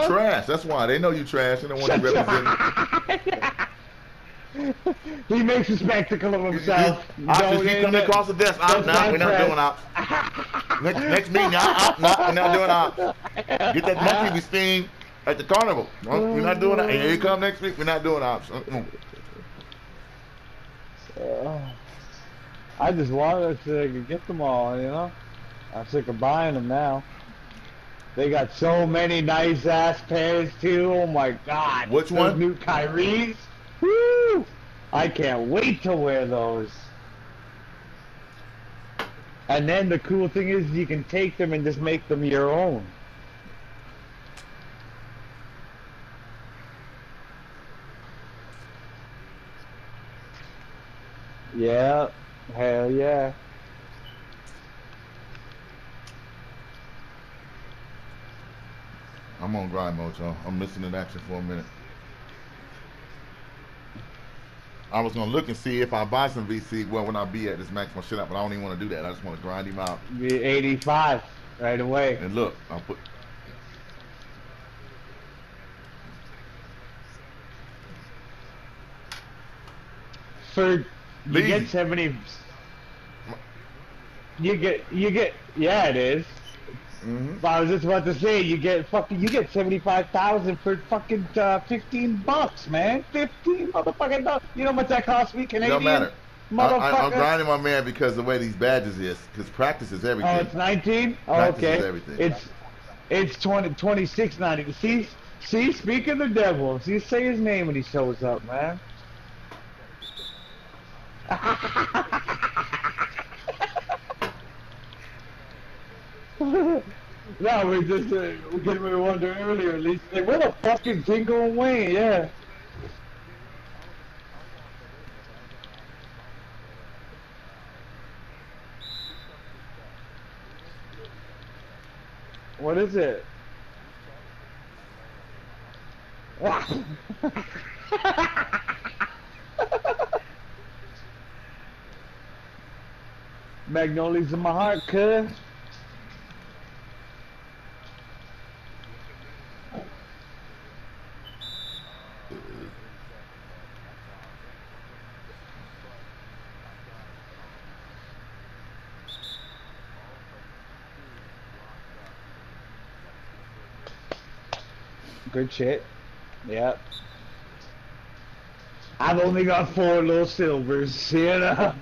you huh? trash. That's why they know you trash. They don't want you representing. He makes a spectacle of himself. Ops, No, just keep coming across the desk. that's Nah, my we're not doing press. ops. Next meeting, nah, we're not doing ops. Get that monkey we seen at the carnival. We're not doing that. Here you come next week. We're not doing ops. I just wanted to get them all, you know? I'm sick of buying them now. They got so many nice ass pairs too. Oh my god. Which Those one? new Kyries. Woo! I can't wait to wear those. And then the cool thing is you can take them and just make them your own. Yeah. Hell yeah. I'm on grind mode, y'all. I'm missing in action for a minute. I was gonna look and see if I buy some VC. Well, when I be at this maximum shit up, but I don't even want to do that. I just want to grind him out. Be 85 right away. And look, I'll put. For you Lazy. get 70. You get. Yeah, it is. Mm-hmm. I was just about to say, you get 75,000 for fucking $15, man. 15 motherfucking dollars. You know how much that cost me, Canadian? Don't matter. Motherfucker. I'm grinding my man because the way these badges is, because practice is everything. Oh, it's 19. Oh, Practice okay. is everything. It's 26.90. See, speak of the devil. See, say his name when he shows up, man. No, we were wondering earlier, at least. Like, where the fuck is Jingle and Wayne? Yeah. What is it? Magnolias in my heart, cuz. Good shit. Yep. I've only got 4 little silvers, you know?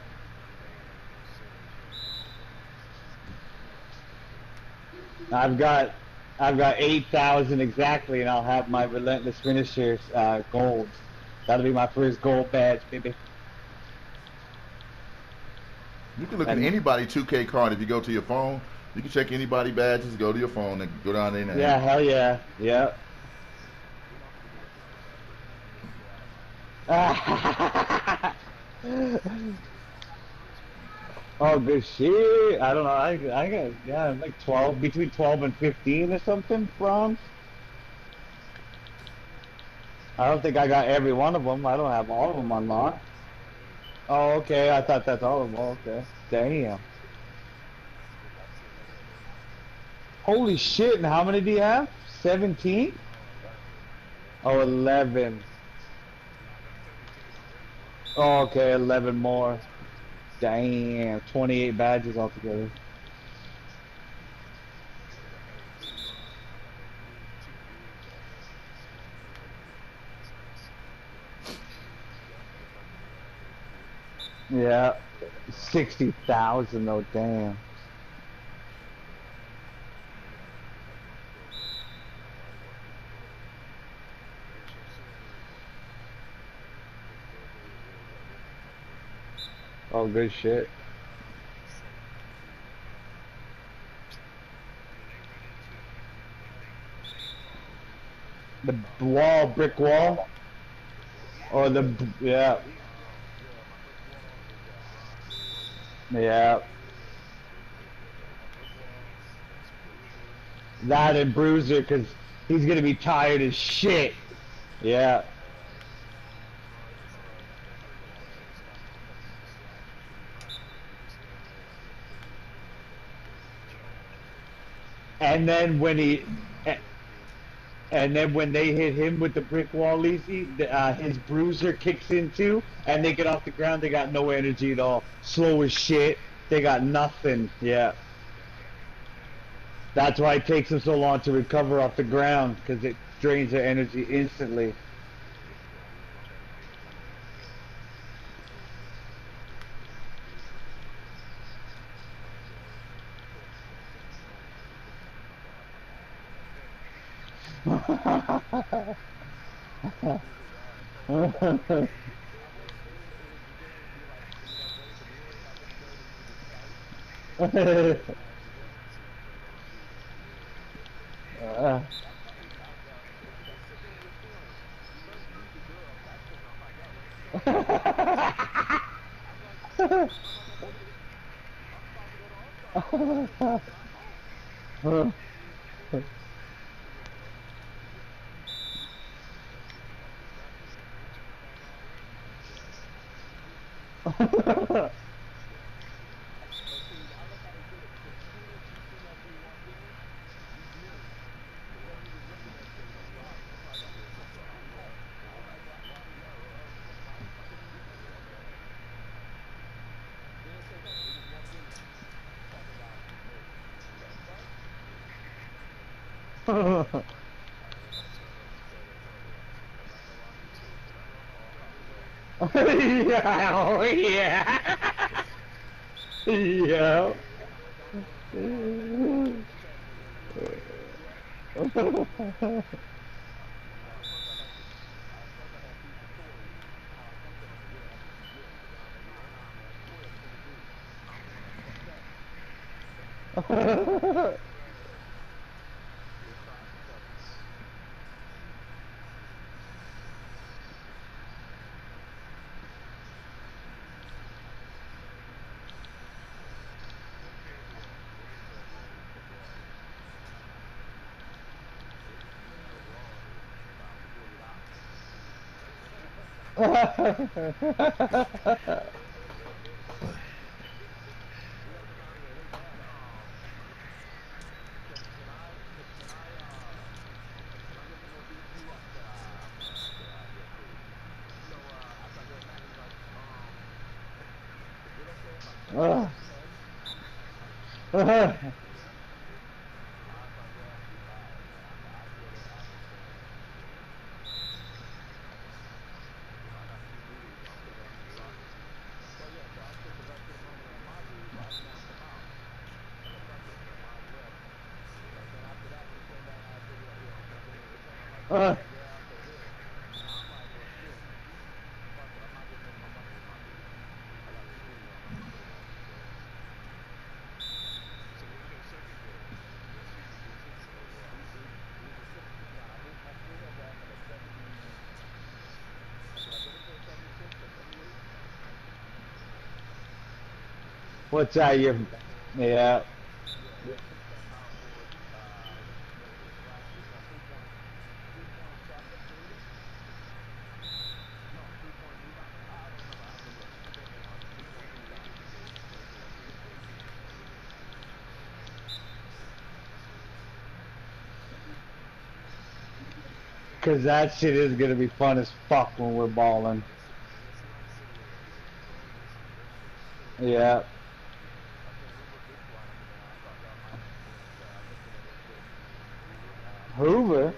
I've got 8,000 exactly, and I'll have my Relentless Finishers gold. That'll be my first gold badge, baby. You can look at anybody 2K card if you go to your phone. You can check anybody badges, go to your phone, and go down there. And yeah, hell yeah. Yep. Oh, good shit. I don't know. I got, yeah, like 12, between 12 and 15 or something, bronze. I don't think I got every one of them. I don't have all of them unlocked. Oh, okay. I thought that's all of them. Okay. Damn. Holy shit. And how many do you have? 17? Oh, 11. Oh, okay. 11 more. Damn. 28 badges altogether. Yeah. 60,000 though. Damn. Oh, good shit. The wall, brick wall? Or the, yeah. Yeah. That and Bruiser, because he's going to be tired as shit. Yeah. And then when he... And then when they hit him with the brick wall easy, his bruiser kicks in too, and they get off the ground. They got no energy at all. Slow as shit. They got nothing. Yeah. That's why it takes them so long to recover off the ground, because it drains their energy instantly. Yeah, oh yeah. Yeah. What's that? You? Yeah. Cause that shit is gonna be fun as fuck when we're balling. Yeah. Hoover?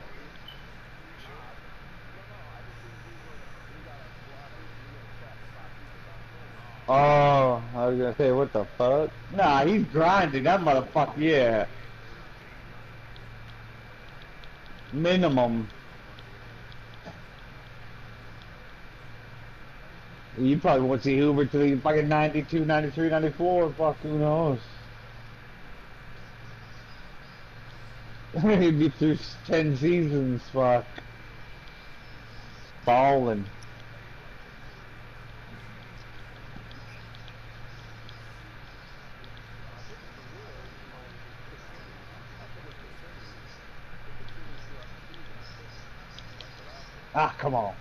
Oh, I was gonna say, what the fuck? Nah, he's grinding, that motherfucker, yeah. Minimum. You probably won't see Hoover till he's fucking 92, 93, 94, fuck, who knows? He'd be through 10 seasons, fuck. Balling. Ah, come on.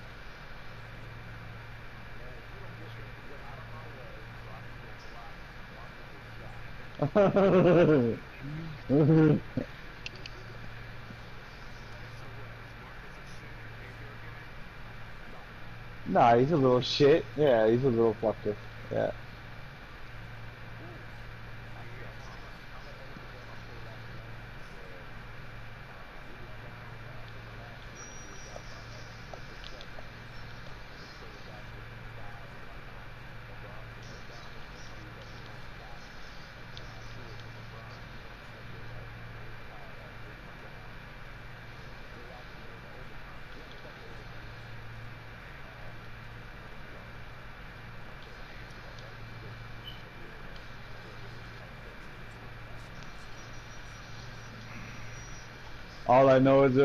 Nah, he's a little shit. Yeah, he's a little fucker. Yeah. Ooh, actually, I'm gonna edit the game I played last night where we was down. I think the last game we was down by like 6 or 7, and we played a guy named Sky or whatnot. LeBron was in down, and he was up 1-0, and then I threw it to LeBron in the second, right, and we tied up. We come down, and they actually go into overtime. We're in the second overtime, and then I said, I'm gonna beat up right from the get. I'm gonna beat him up. I hit him with like 17 points last night. All I know is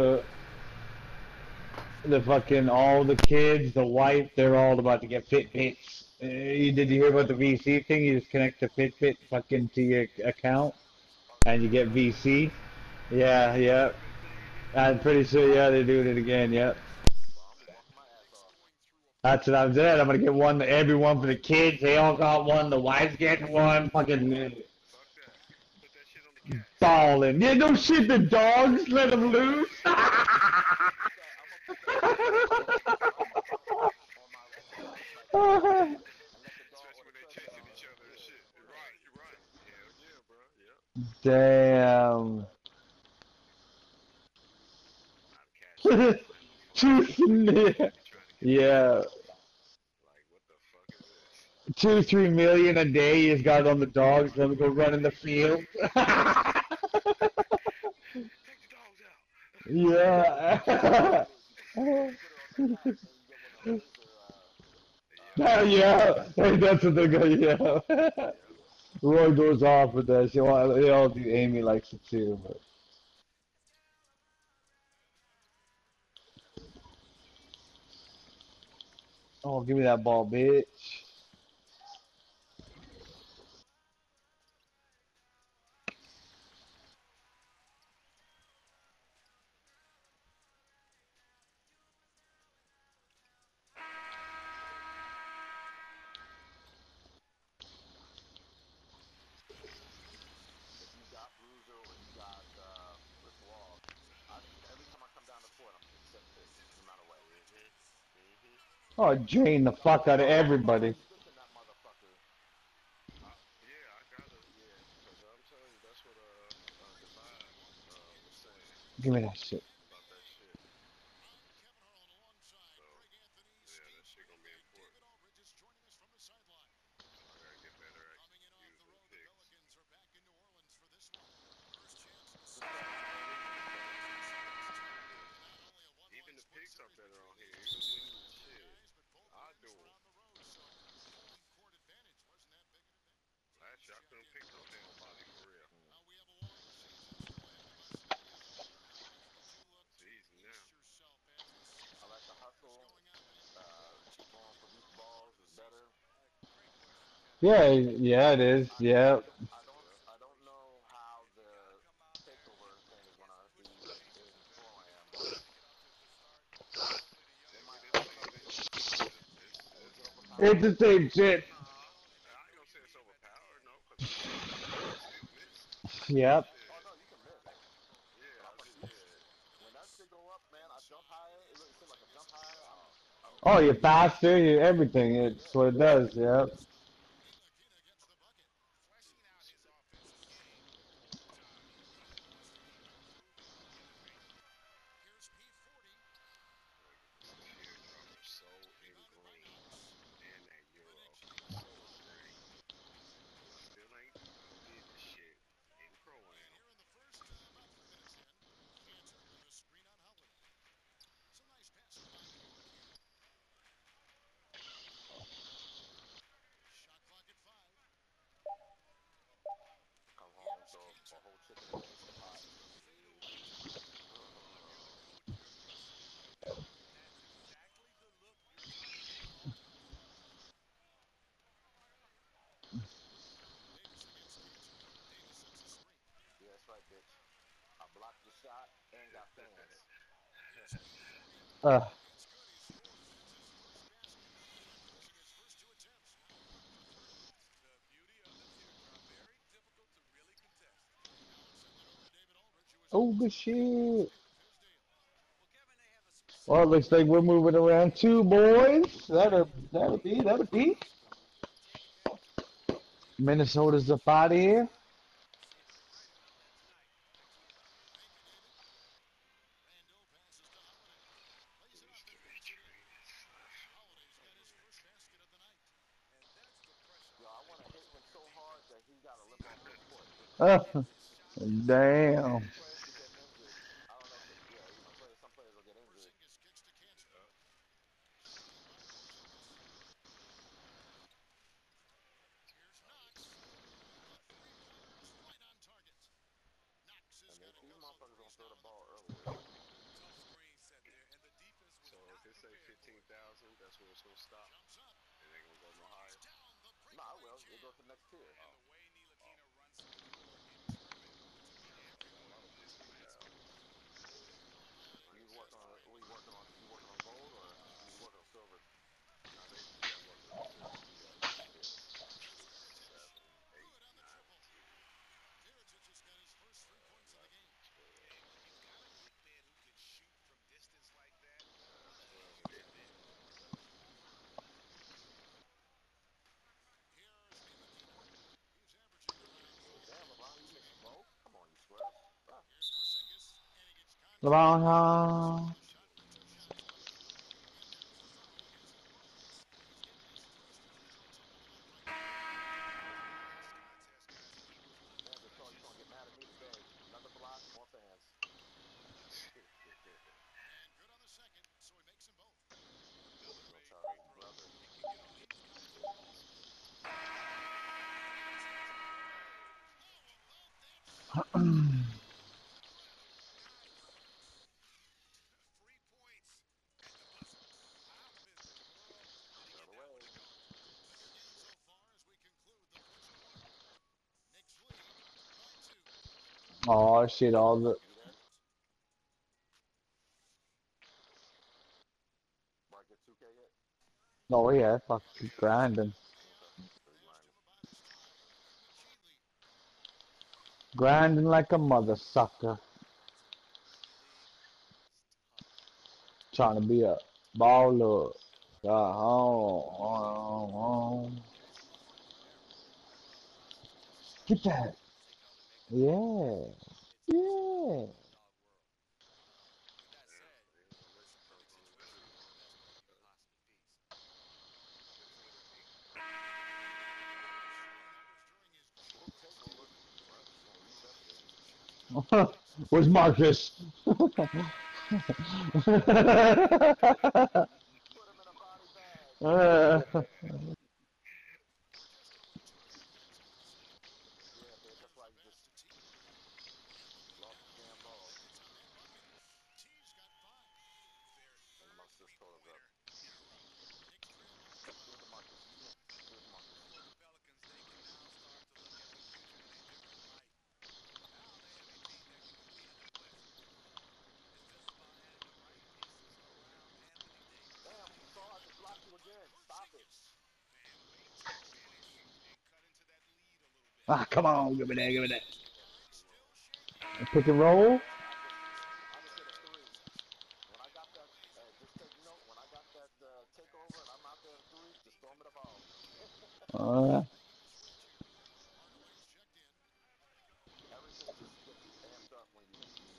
the fucking all the kids, the wife, they're all about to get Fitbits. Did you hear about the VC thing? You just connect the Fitbit fucking to your account, Oh, and you they get doing that again? VC. Yeah, yeah. I'm pretty sure. Yeah, they're doing it again. Yep. Well, I'm gonna walk my ass off. That's what I'm saying. I'm gonna get one. Everyone for the kids. They all got one. The wife's getting one. Fucking Fuck that. Put that shit on the cats. balling. Yeah, no shit. The dogs let them loose. I'm gonna put that on my like Instagram and let the dog or Especially the when they treasure chasing dog each other and shit. You're pull up. right, you're right. Hell yeah, bro. Yep. Damn. Now the cats just be on that motherfucker trying to get the Yeah. treats. Like, what the fuck is this? 2, 3 million a day he's got on the dogs. Let me go run in the field. Take the dogs out. Yeah. You put it on the cat and you get one of them laser Yep. Oh, yeah. Hey, that's what they're going to yeah. Yep. Roy goes off with that shit. Well, they all do. Amy likes it too. But. Oh, give me that ball, bitch. if you got Bruiser or you got Brick Wall, every time I come down the court, I'm 6-7 picks, no matter what. Mm-hmm. Mm-hmm. Oh, drain the fuck out of Oh, everybody. he's dishing that motherfucker. Yeah, I gotta, yeah, because I'm telling you, that's what Divide was saying Give me that shit. about that shit. So, yeah, that shit gonna be important. I gotta get better at using picks. Just reading the picks. Mm-hmm. Even the picks are better on here. Even when shit, I do them. Last year I couldn't pick no damn body for real. Mm. It's easy now. I like the hustle. Going for loose balls is better. Yeah, yeah, it is. I, Yeah. Yep. I don't know how the takeover thing is gonna be in Pro Am, but they I might. mean, it's something. Is it It's overpowered? the same shit. Nah, I ain't gonna say it's overpowered, no, because it's still you can still miss. Yep. Oh Shit. no, you can miss. Yeah, But yeah. when that shit go up, man, I jump higher. It seemed like a jump higher. I'm Oh, you're faster. You're everything. It's yeah. what it does. Yep. Let me see. Gotta get this teardropper so ingrained, and that euro so ingrained, because I still ain't did the shit in pro am. Come home, throw a whole chicken in the instant pot. Mm-hmm. Yeah, that's right, bitch. I blocked your shot and got fans. Uh, oh, good shit. Well, it looks like we're moving around too, boys. That'll be. Minnesota's up out of here. These three trainers. And that's the pressure Yo, I want to hit him so hard that he got to See, lift off his foot. Damn. Some players be getting injured. I don't know if it, yeah, some players will get injured. Yup. And these motherfuckers don't throw the ball earlier. tough screen set there, and the defense was So if not it say prepared for it. 15,000, that's where it's gonna stop. It ain't gonna go no higher. No, I will. It goes to the next tier. And the way Ntilikina runs through the floor in tournament to me every Oh, one I of don't his think we lines have. Like I You said, working on you working on gold or you working on silver? now they I'm working on silver. We got like six, 7, 8, 9, and 10. So 11, 12. And when you've got a big man who can shoot from distance like that, 12 and 11. Damn, LeBron, you missed both. Come on, you square. Ah. LeBron. this contest, guys, he was Damn, good call. You gonna get mad at me today? Another block, more fans. Another Gonna made tell free his throw. brother. he can get on these guys with post moves. Free points at the buzzer. How in the world did he The get other that one way. to go? Oh shit! All the You there? Mark, get 2K yet? oh yeah, fucking grinding, Okay. So you grinding. grinding like a mother sucker, trying to be a baller. Oh. Get that. Yeah. Yeah. With that Damn, said, they ain't gonna let you dunk on him early. best player you could possibly be. So Hit him with a D. Whoop, takeover. What? You gonna use that shit. Where's Marcus? Put him in a body bag. Yeah, bitch. That's why you just lost the damn ball. And Marcus just throws up. Give it to Marcus. Give it to Marcus. for the Pelicans, they can now start to look at the future in a different light. Now they have a team that can compete in the West. It's just about adding the right pieces around Anthony Davis. Damn, Saul, I just blocked you again. Stop it. And wait to finish and cut into that lead a little bit. Ah, come on, give me that, give me that. Pick and roll. Pick and roll. I just hit a three. When I got that, just take note. When I got that takeover and I'm out there in three, just throw me the ball. Uh, Everything just gets amped up when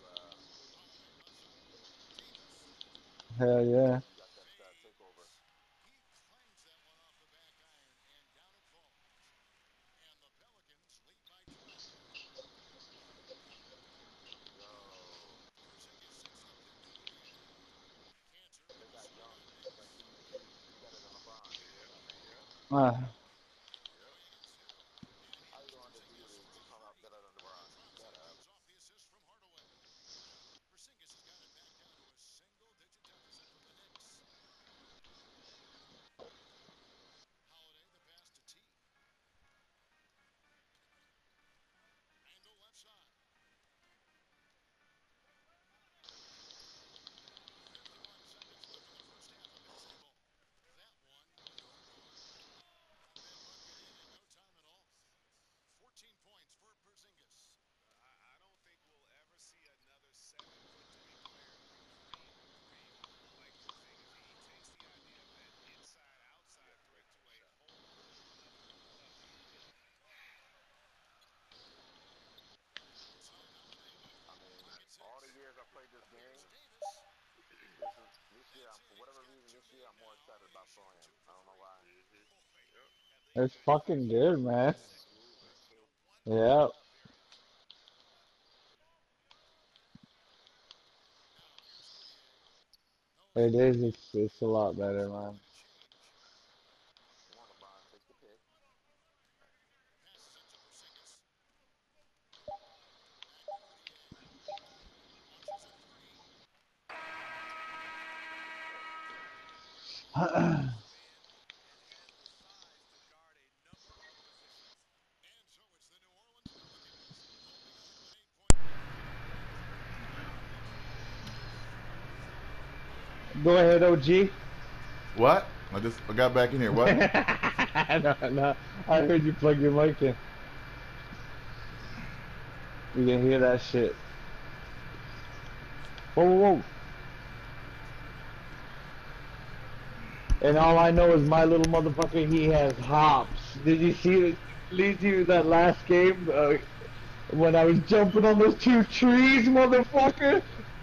hell yeah. you got that takeover. Yo, they got young, but he's better than LeBron. Yep, yep, Uh, yep. How you gonna undefeated and come out better than LeBron? Shut up. excited about So-Am. I don't know why. Yep. It's fucking good, man. It's moving too. Yeah. It is. It's a lot better, man. Wannabe, take the pick. Go ahead, OG. What? I got back in here. What? No, no. I heard you plug your mic in. You can hear that shit. Whoa, whoa, whoa. And all I know is my little motherfucker, he has hops. Did you see it? Lead you that last game when I was jumping on those two trees, motherfucker?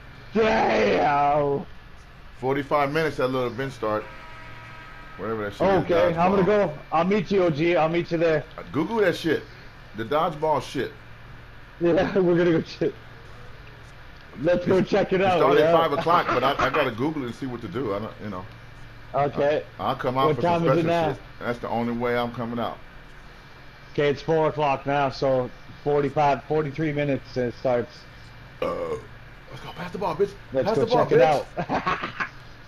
Damn. 45 minutes that little event start. Whatever that shit is. Okay, I'm gonna Dodgeball. go. I'll meet you, OG. I'll meet you there. Google that shit. The dodgeball shit. Yeah, we're gonna go check. Let's go check it It out. started Yeah. at 5 o'clock, but I gotta Google it and see what to do. I don't, you know. Okay. I'll come out What for some time is it special now? shit. That's the only way I'm coming out. Okay, it's 4 o'clock now, so 43 minutes it starts. Let's go. Pass the ball, bitch. Let's Pass go the ball, check it bitch. out.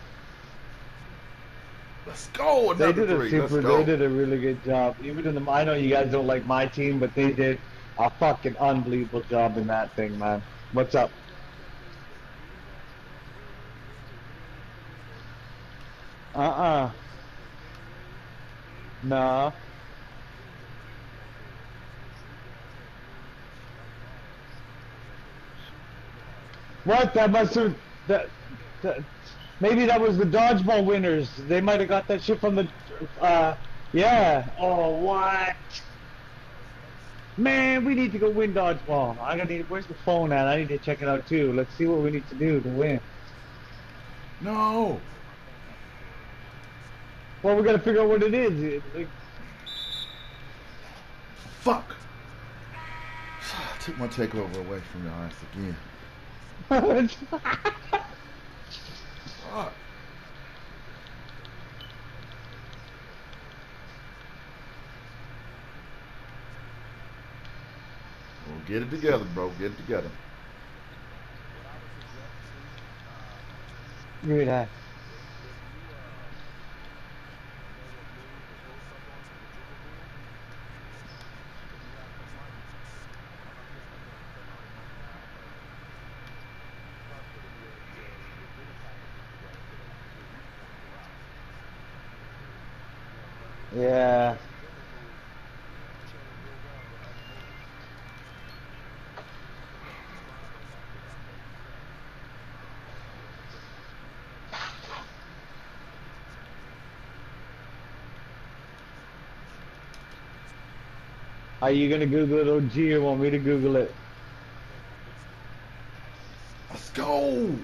Let's go. They Another did a three. Let's super. go. They did a really good job. Even in the, I know you guys don't like my team, but they did a fucking unbelievable job in that thing, man. What's up? Nah. What? That must have. That, maybe that was the dodgeball winners. They might have got that shit from the. Yeah. Oh, what? Man, we need to go win dodgeball. I gotta need. Where's the phone at? I need to check it out too. Let's see what we need to do to win. No. Well, we gotta figure out what it is. Fuck. I took my takeover away from your ass again. Fuck. Well, get it together, bro. Get it together. What I would suggest too, Give me that. if you know what move to post up on, the dribble move, if you have the money, and I'm not saying like don't spend all your money now, but start putting your bidder packages together so that you can get respawn throughout. You know, learn Yeah. certain dribble moves chain real well with other moves. I think that'd be smart though, but I think I'm ready to sell. Are you gonna Google it, OG, or want me to Google it? Let's go.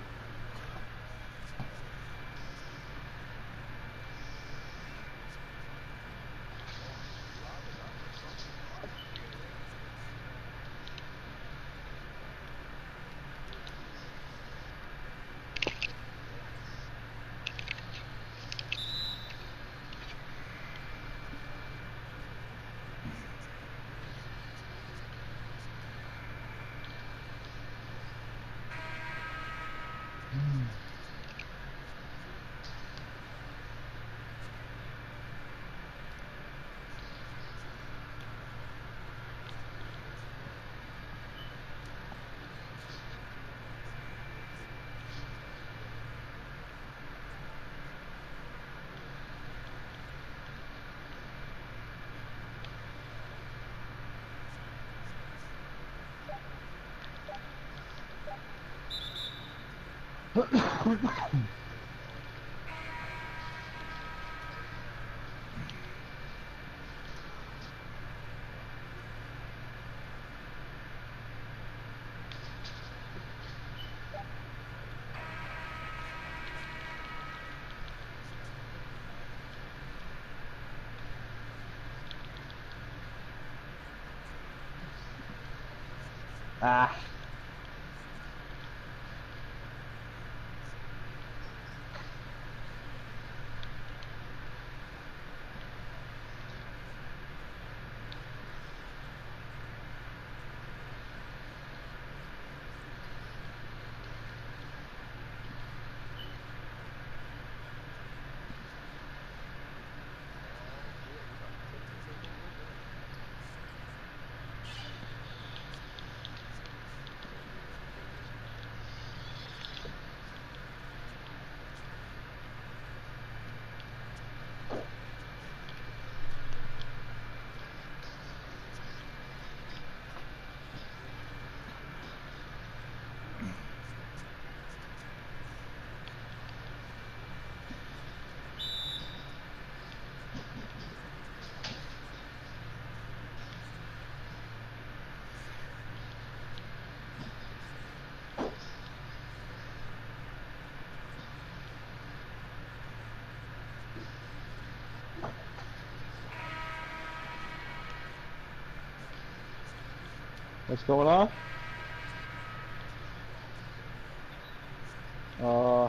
Ah. Oh shit, we about to take this thing on right there. What's going on? Uh,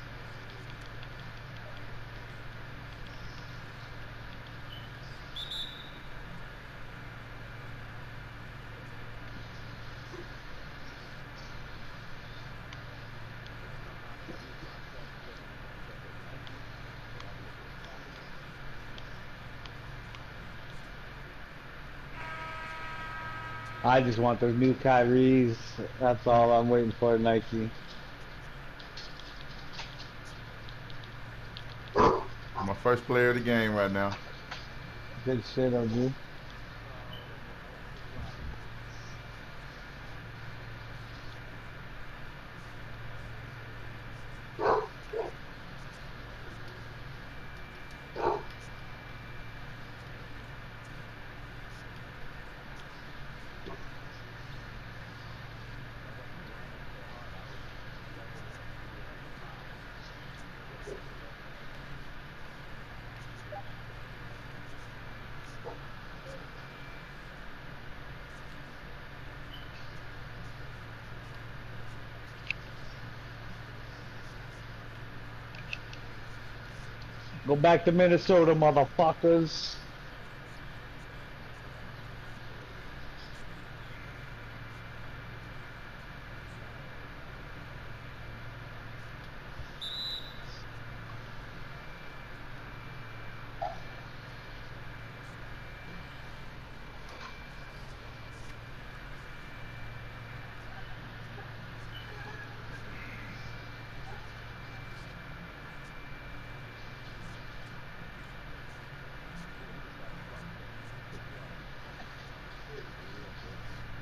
They don't know how to do contact because of the contact at Nike. They gotta look what's happening. I just want those new Kyries. That's all I'm waiting for, Nike. I'm my first player of the game right now. Good shit, OG. Oh, Motherfucker dropped. If I wasn't grinding so hard, I would definitely have to give it like a 5. Go back to Minnesota, motherfuckers. Yeah, he just got a truck though. Big truck. For real, bro.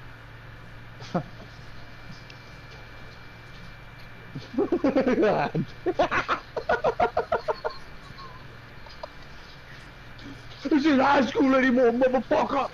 God. This is high school anymore, motherfucker.